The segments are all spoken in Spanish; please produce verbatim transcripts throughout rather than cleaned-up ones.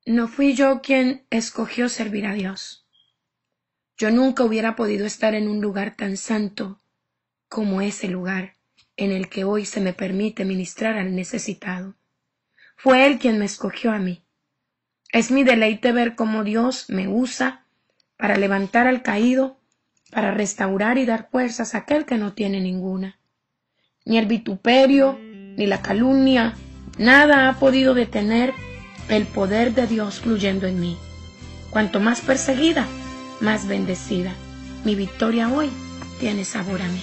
No fui yo quien escogió servir a Dios. Yo nunca hubiera podido estar en un lugar tan santo como ese lugar en el que hoy se me permite ministrar al necesitado. Fue Él quien me escogió a mí. Es mi deleite ver cómo Dios me usa para levantar al caído, para restaurar y dar fuerzas a aquel que no tiene ninguna. Ni el vituperio, ni la calumnia, nada ha podido detener el poder de Dios fluyendo en mí. Cuanto más perseguida, más bendecida. Mi victoria hoy tiene sabor a miel.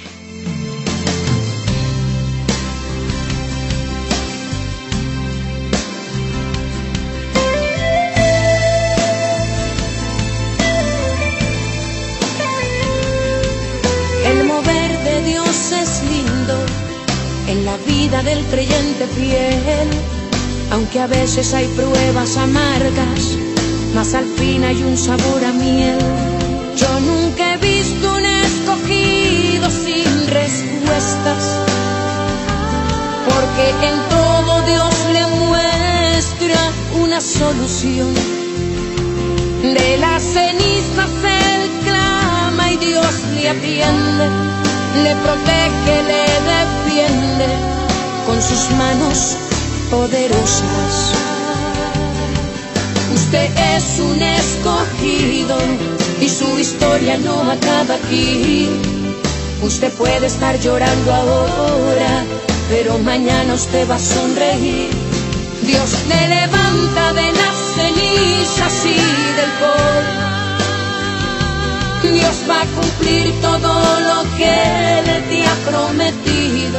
El mover de Dios es lindo en la vida del creyente fiel, aunque a veces hay pruebas amargas, mas al fin hay un sabor a miel. Yo nunca he visto un escogido sin respuestas, porque en todo Dios le muestra una solución. De las cenizas Él clama y Dios le atiende, le protege, le defiende con sus manos poderosas. Usted es un escogido y su historia no acaba aquí. Usted puede estar llorando ahora, pero mañana usted va a sonreír. Dios te levanta de las cenizas y del polvo. Dios va a cumplir todo lo que Él te ha prometido.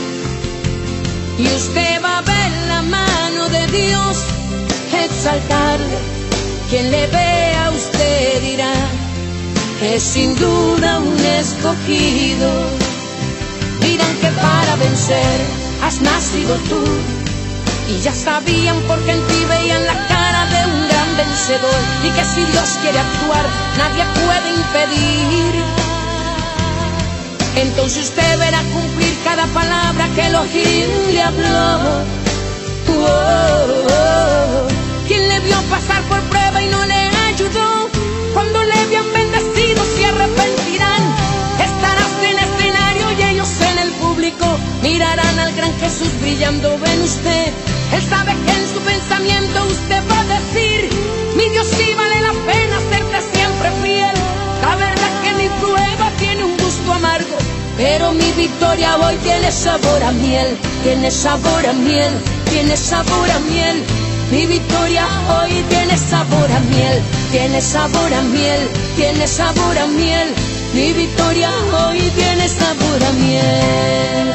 Y usted va a ver la mano de Dios exaltarle. Quien le vea a usted dirá, es sin duda un escogido. Dirán que para vencer has nacido tú, y ya sabían porque en ti veían la cara de un gran vencedor, y que si Dios quiere actuar, nadie puede impedir. Entonces usted verá cumplir cada palabra que Elohim le habló. Oh, oh, oh. Quien le vio pasar por prueba y no le ayudó, cuando le habían bendecido se arrepentirán. Estarás en el escenario y ellos en el público mirarán al gran Jesús brillando en usted. Él sabe que en su pensamiento usted va a decir, mi Dios sí vale la pena serte siempre fiel. La verdad que mi prueba tiene un gusto amargo, pero mi victoria hoy tiene sabor a miel. Tiene sabor a miel, tiene sabor a miel. Mi victoria hoy tiene sabor a miel. Tiene sabor a miel, tiene sabor a miel. Mi victoria hoy tiene sabor a miel.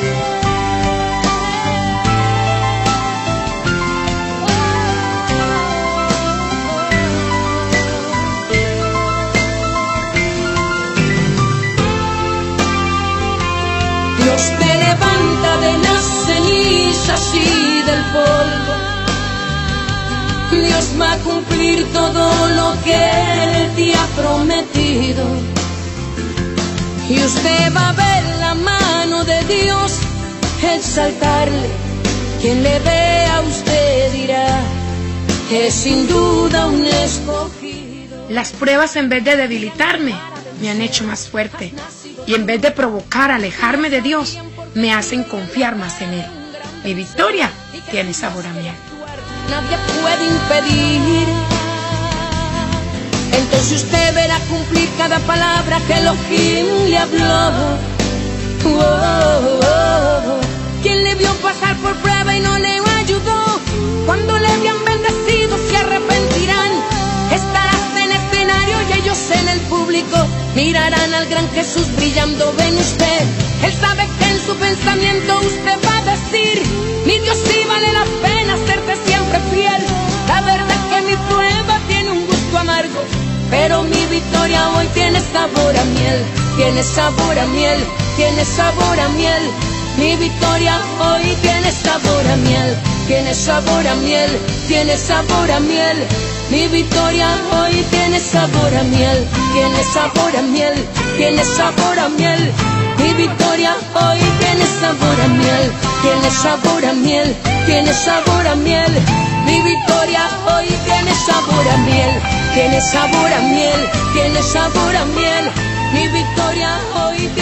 Dios te levanta de las cenizas y del polvo. Dios va a cumplir todo lo que Él te ha prometido. Y usted va a ver la mano de Dios exaltarle. Quien le vea a usted dirá, es sin duda un escogido. Las pruebas, en vez de debilitarme, me han hecho más fuerte. Y en vez de provocar alejarme de Dios, me hacen confiar más en Él. Mi victoria tiene sabor a miel. Nadie puede impedir. Entonces usted verá cumplir cada palabra que Elohim le habló. Oh, oh, oh. Quien le vio pasar por prueba y no le ayudó, cuando le habían bendecido se arrepentirán. Estarás en el escenario y ellos en el público mirarán al gran Jesús brillando en usted. Él sabe que en su pensamiento usted va a decir, mi Dios sí vale la pena serte siempre fiel. La verdad que mi prueba tiene un gusto amargo, pero mi victoria hoy tiene sabor a miel. Tiene sabor a miel, tiene sabor a miel. Mi victoria hoy tiene sabor a miel. Tiene sabor a miel, tiene sabor a miel. Mi victoria hoy tiene sabor a miel. Tiene sabor a miel, tiene sabor a miel. Mi victoria hoy tiene sabor a miel. Tiene sabor a miel, tiene sabor a miel. Mi victoria hoy tiene tiene sabor a miel, tiene sabor a miel. Mi victoria hoy